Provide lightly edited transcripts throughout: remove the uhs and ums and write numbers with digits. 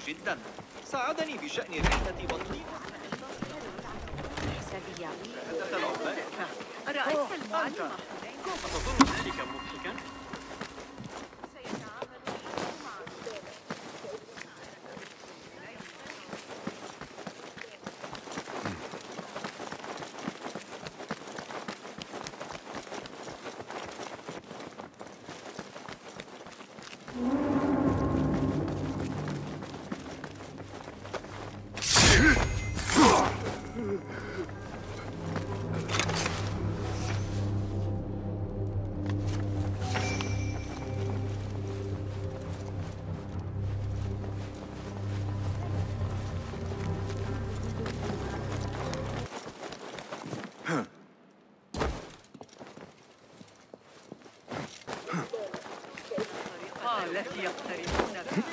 جدا. ساعدني بشأن رحلة بطني. أنت العمال؟ رأيت المعلم؟ أتظن ذلك مضحكا؟ التي يقتربون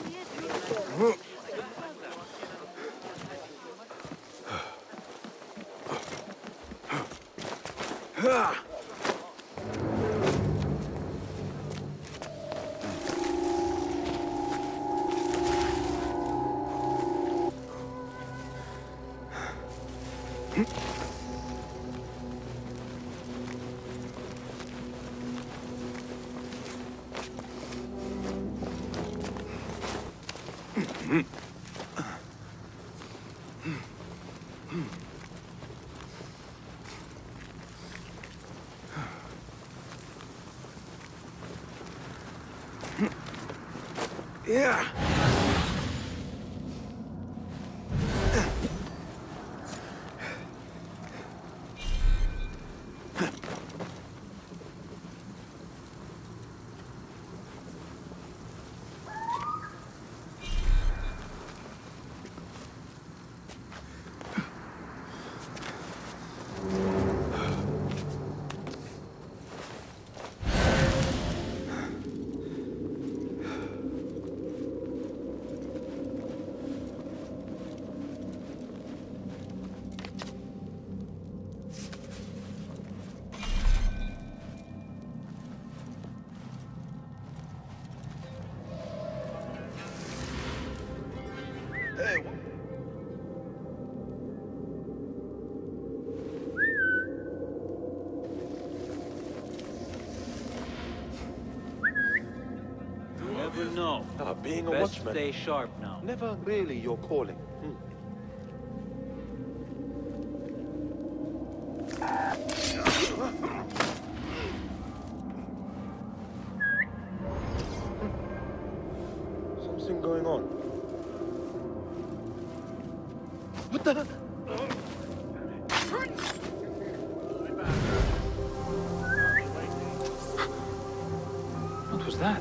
Yeah. Being a Best watchman, stay sharp now. never really your calling. Something going on. What the? What was that?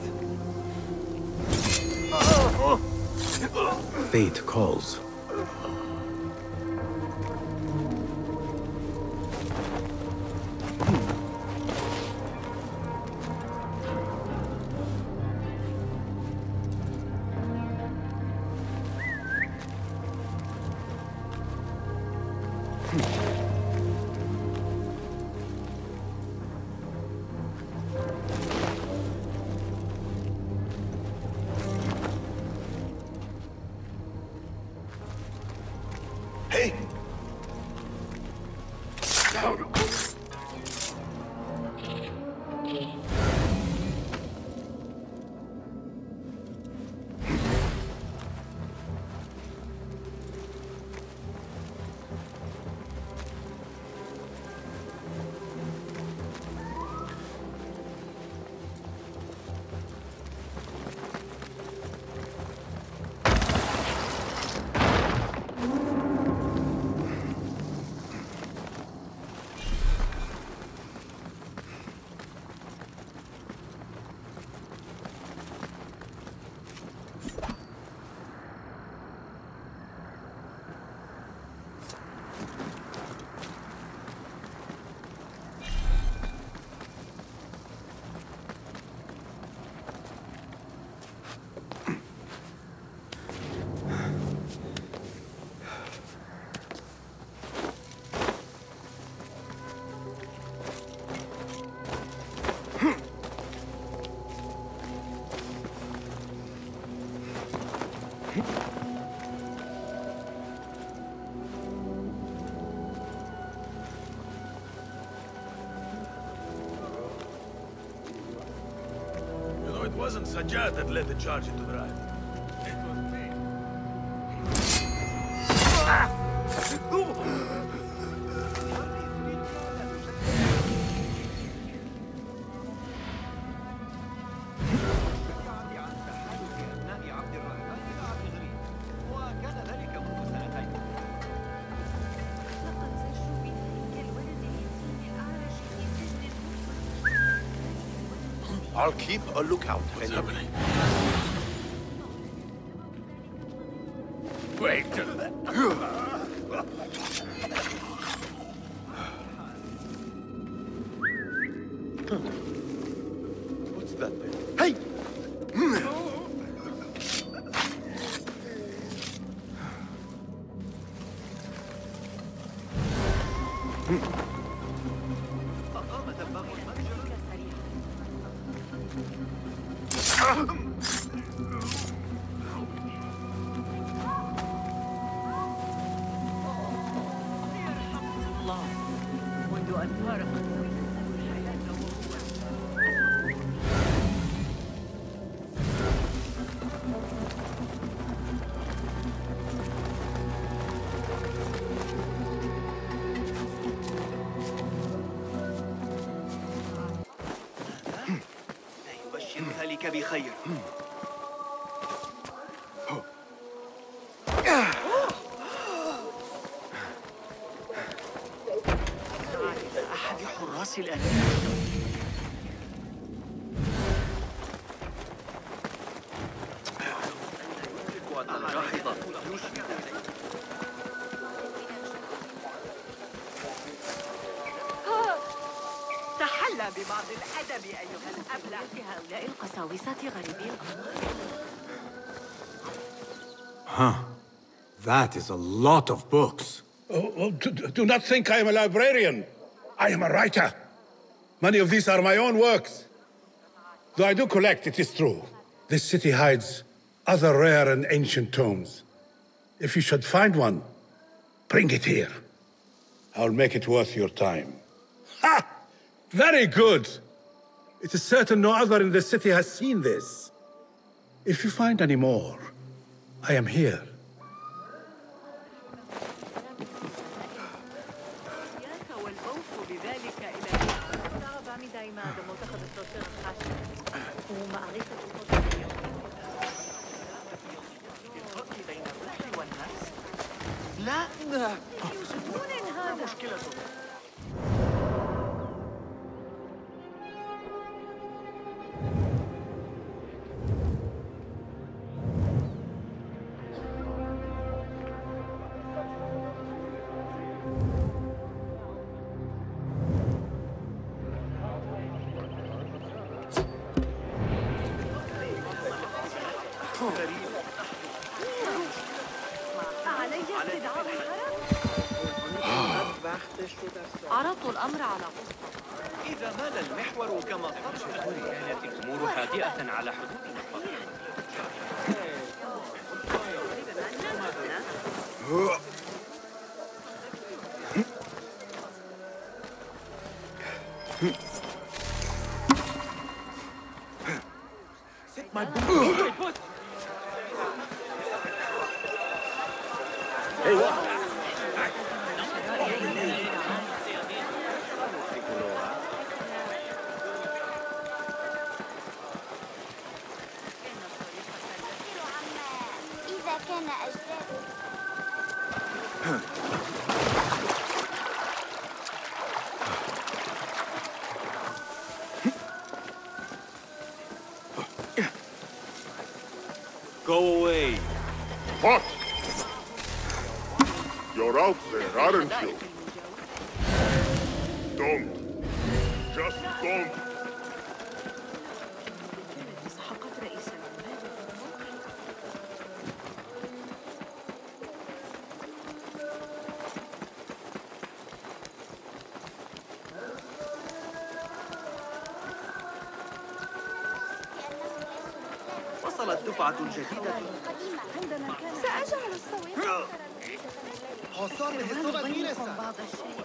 Fate calls. Hey! Sajjad that led the charge into the right. It was me. I'll keep a lookout. What's happening? Wait. What's that then? Hey! الله منذ أن فارق الحياة وهو لا يبشر ذلك بخير. أحد حراس الأمير. تحلى ببعض الأدب أيها الأبلة. هؤلاء القساوسة غريبي الأمر. Huh. That is a lot of books. Do not think I am a librarian. I am a writer. Many of these are my own works. Though I do collect, it is true. This city hides other rare and ancient tomes. If you should find one, bring it here. I'll make it worth your time. Ha! Very good! It is certain no other in the city has seen this. If you find any more, I am here. لا مشكلة. عرضت الأمر على قسط. إذا مال المحور كما قرر كانت الأمور هادئة على حدود إذا كان أجدادي Go away. What? You're out there, aren't you? Don't. Just don't. سحقت رئيس العمال. وصلت دفعة جديدة. سأجعل الصويت بعض الشيء.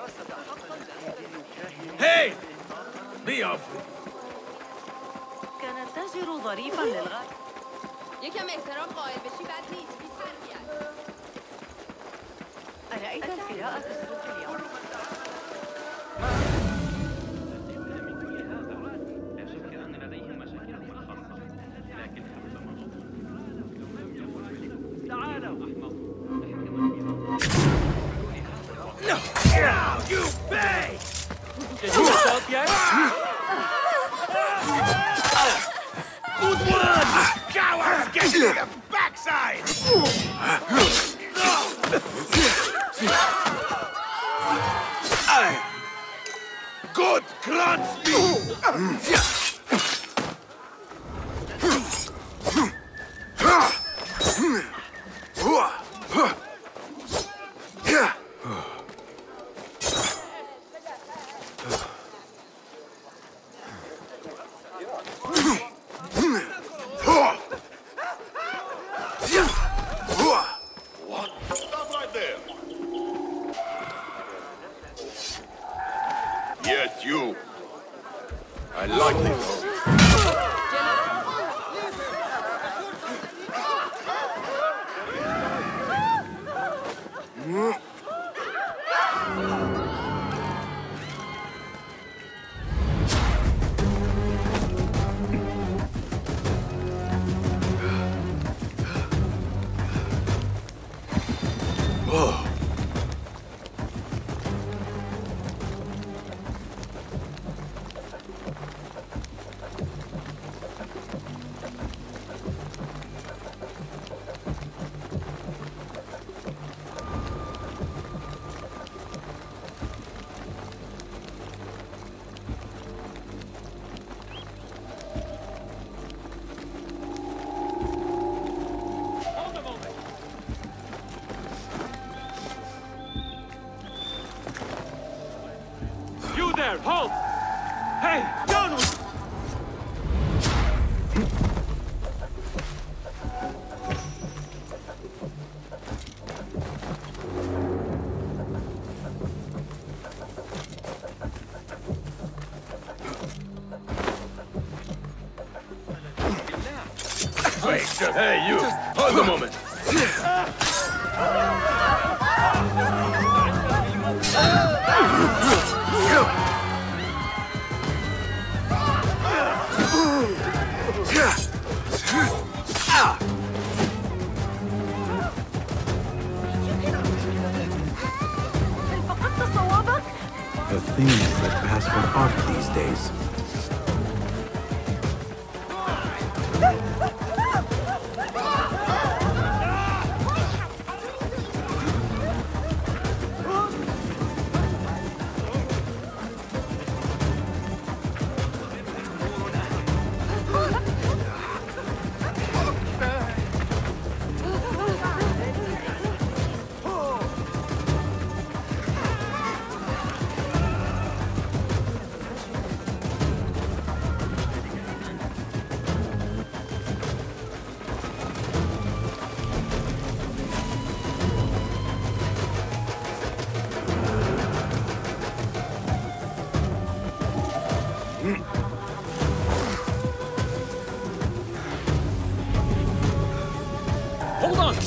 Hey! Be off! كان كان التاجر ظريفا للغاية. یکم احترام قائل بشی بد نیست. أرأيت القراءة في السوق اليوم؟ لا شك أن لديهم مشاكلهم الخاصة، لكنها تعالوا You pay! Did you stop yet? Good one! Cowards, get to the backside! Good grant speed! What? Stop right there. Yes, you. I like this. You there, halt! Hey, down with you! Hey, you! Hold a moment! فقدت صوابك؟ The things that pass for art these days. Hold on!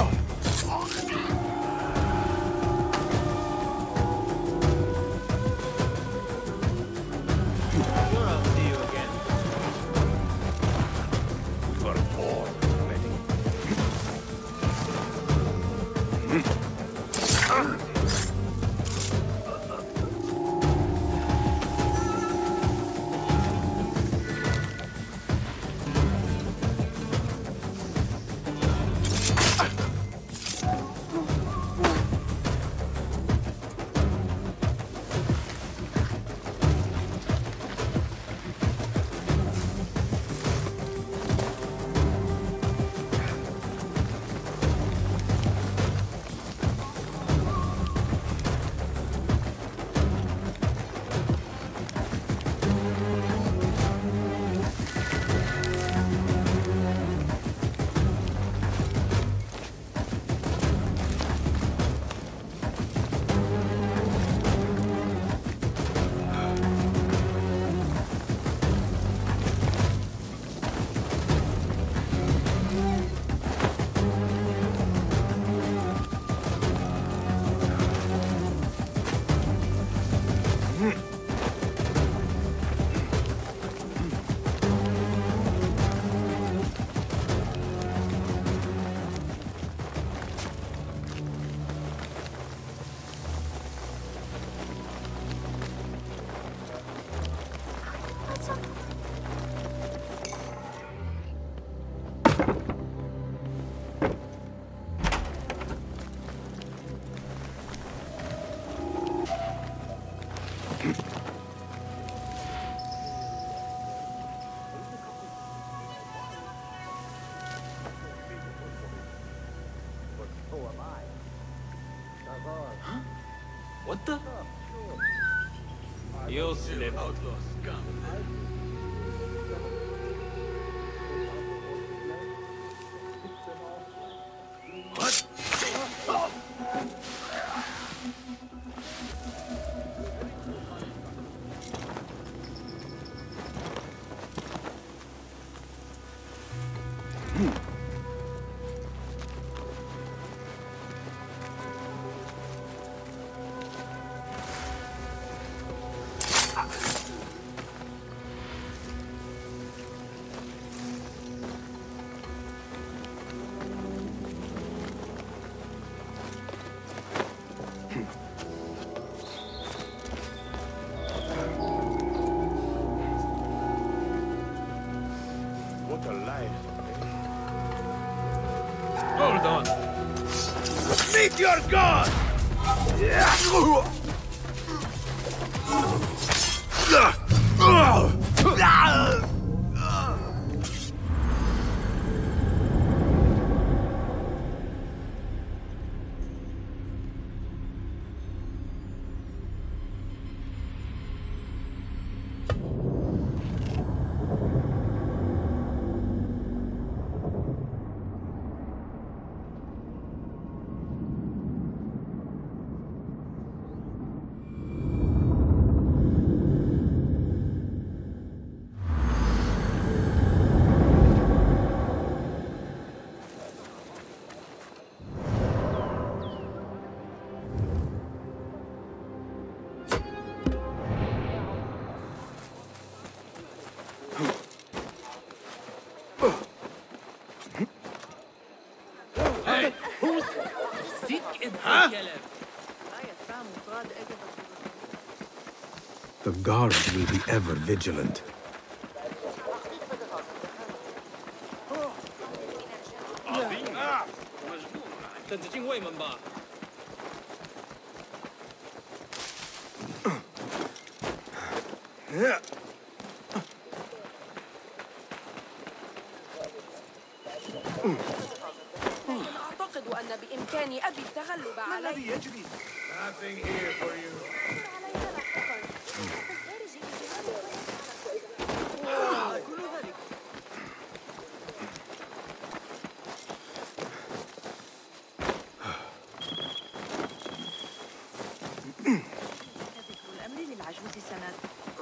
Sure, I'll see you again. For more ready. What the? You slip. Outlaws, come. What a life. Hold on. Meet your god! Hey, who's sick in the The guards will be ever vigilant. أعتقد أن بإمكان أبي التغلب عليه. Nothing here for you. الأمر للعجوز سند.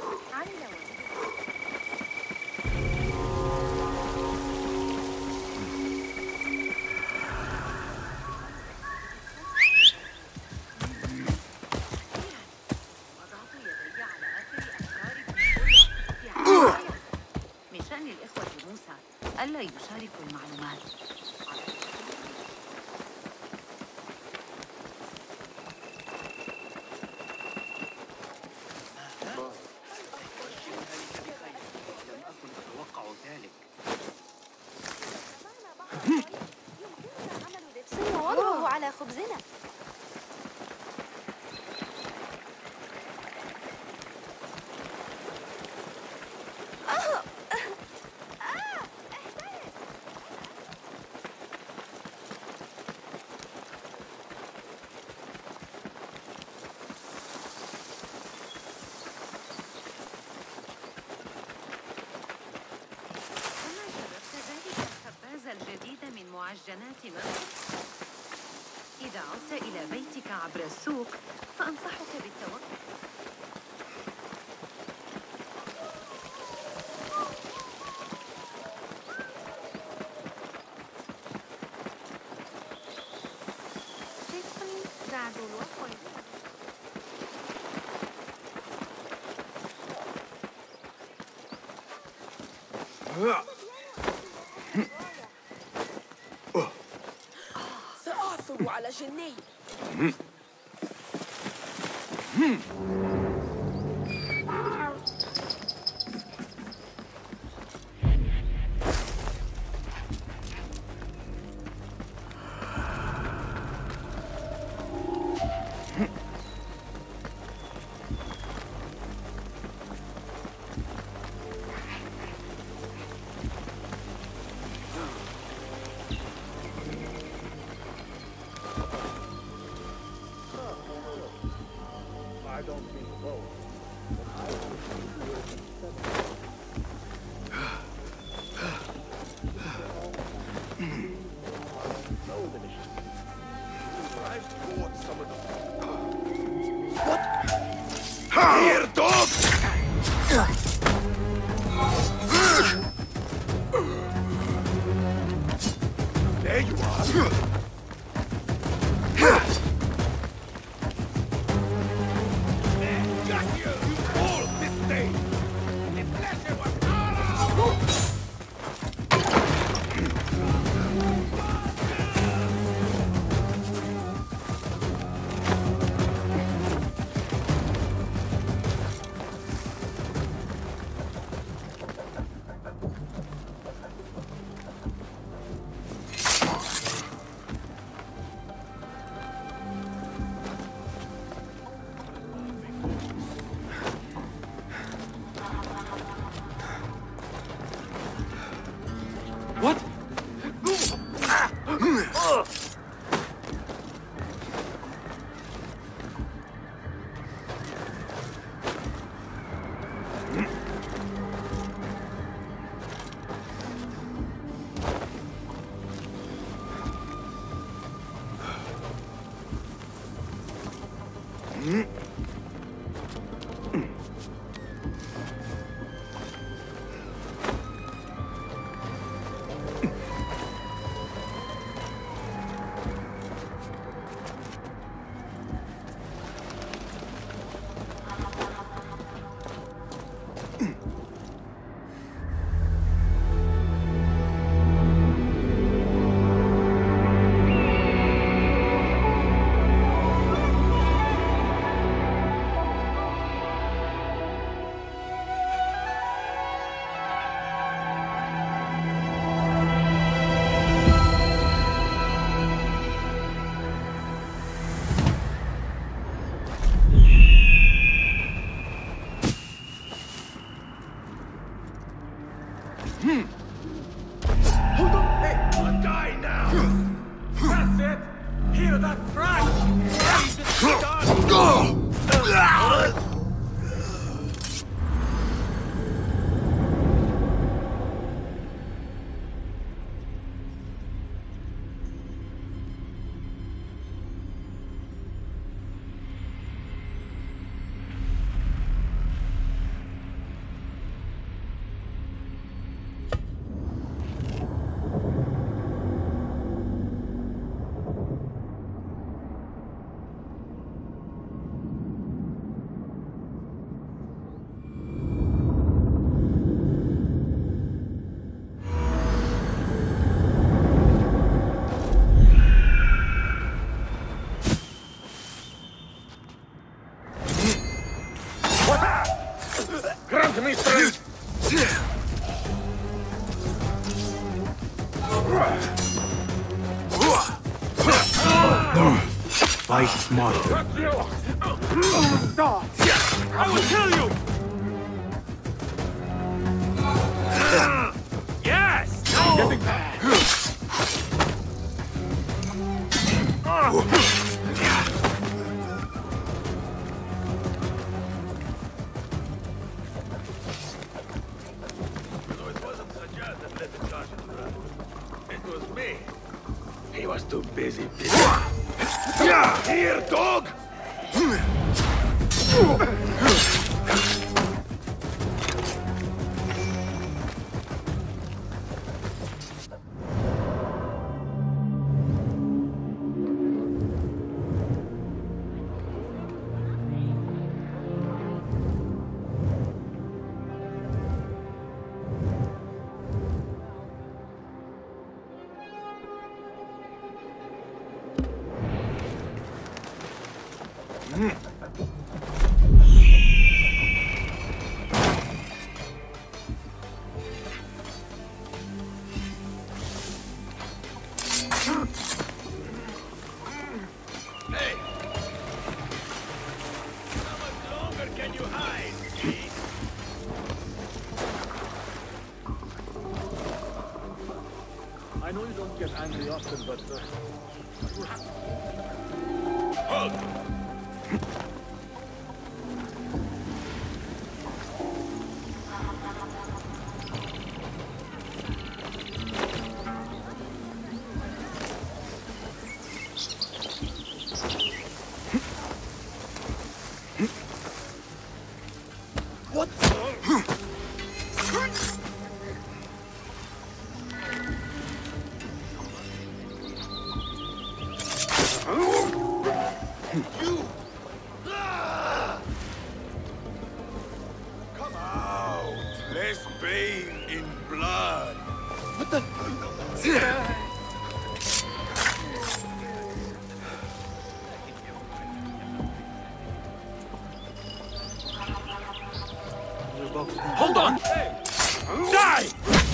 من شأن الإخوة موسى ألا يشاركوا المعلومات. سنوضعه على خبزنا. الجديد من معجنات مصر. إذا عدت إلى بيتك عبر السوق فأنصحك بالتوقف. سأعثر على جني. There you are. Got you! You fool! This thing! The pleasure was all ours! What? Die now! That's it! Hear that crash! Grant me strength! Fight smarter. I will kill you! Yes! Getting back! It wasn't Sajjad that led the charge in the run. It was me. He was too busy. Here, dog! Hey! How much longer can you hide, Chief? I know you don't get angry often, but... Halt! What? Hold on! Die!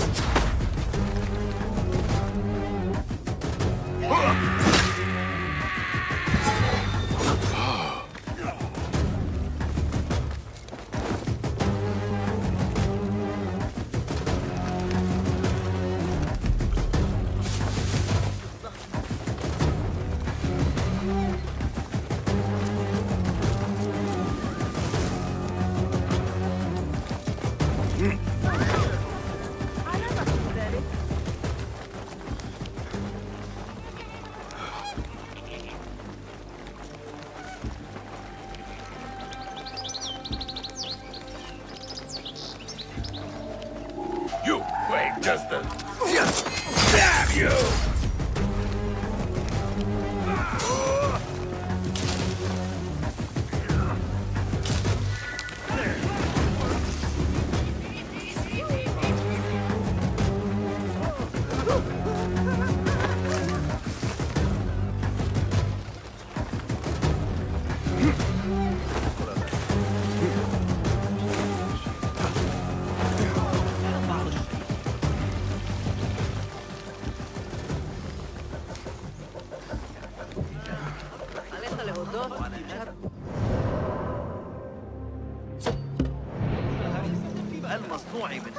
You wait just a... Damn you! المصنوع منه.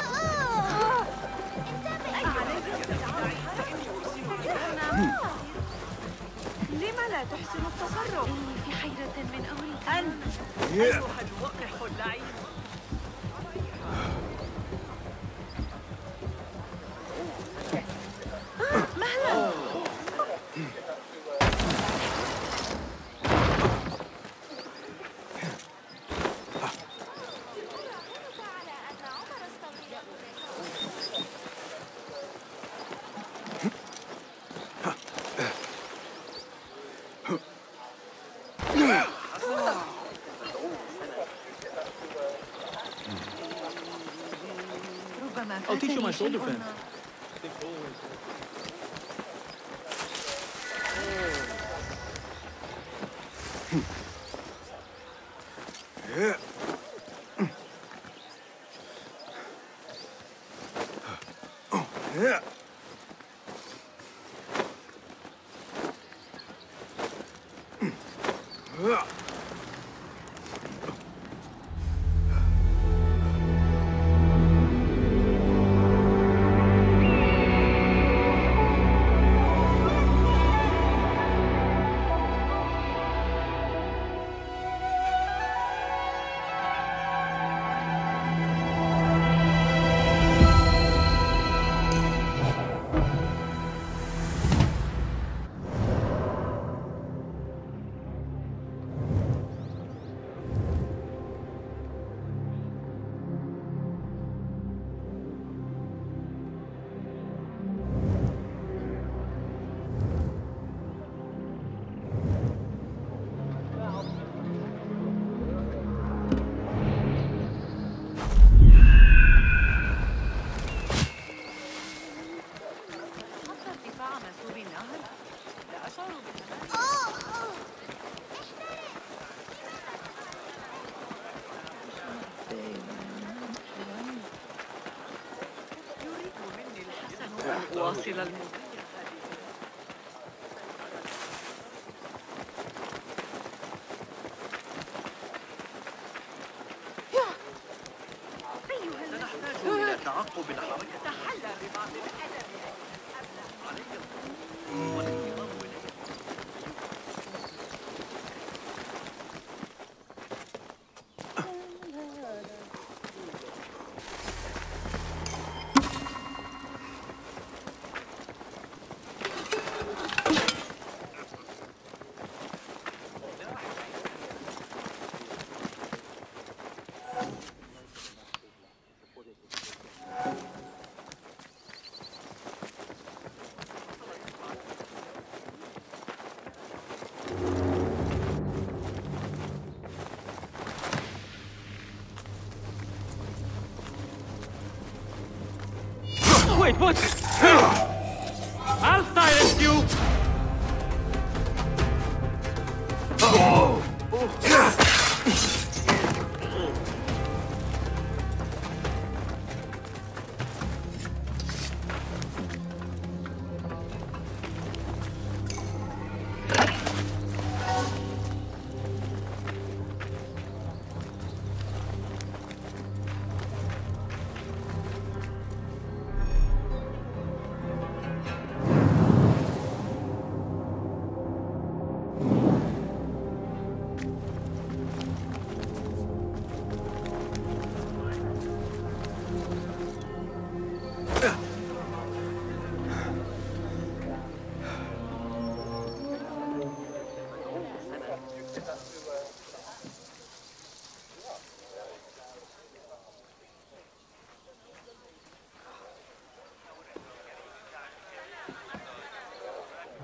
لم لا تحسن التصرف؟ إني في حيرة من أمري. أنت أيها الوقح اللعين. مهلا. I'll teach you my shoulder fence. واصل المدير. سنحتاج إلى تعقب الحركة. تحلى ببعض الأدب علي والانتظام إليه. Wait, what?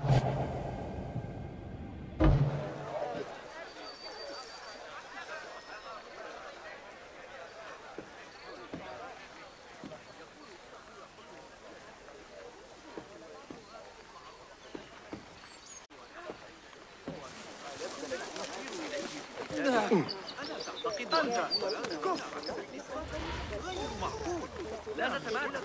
لا نتمالك.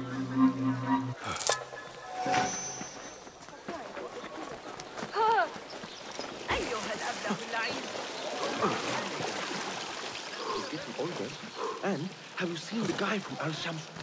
أيها الأبله اللعين. He's getting older. And have you seen the guy from Al Shams